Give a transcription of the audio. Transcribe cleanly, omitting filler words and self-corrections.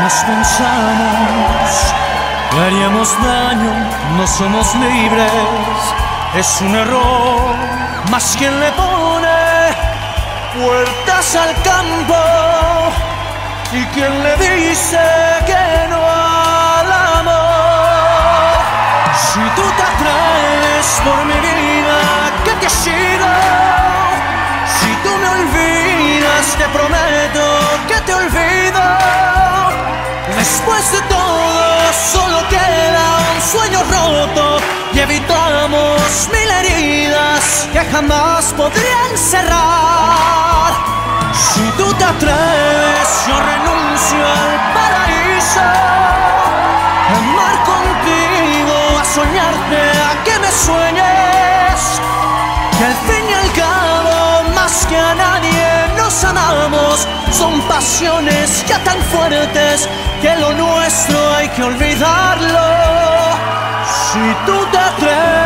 nos pensamos que haríamos daño, no somos libres, es un error, más quien le pone puertas al campo y quien le dice que no al amor. Si tú te atreves por mi vida, que te sigo. Si tú me olvidas, te prometo que te olvido. Después de todo, solo queda un sueño roto y evitamos mil heridas que jamás podrían cerrar. Si tú te atreves, yo renuncio al paraíso, a amar contigo, a soñarte, a que me sueñes, que al fin y al cabo, más que a nadie nos amamos. Son pasiones ya tan fuertes que lo nuestro hay que olvidarlo. Si tú te atreves,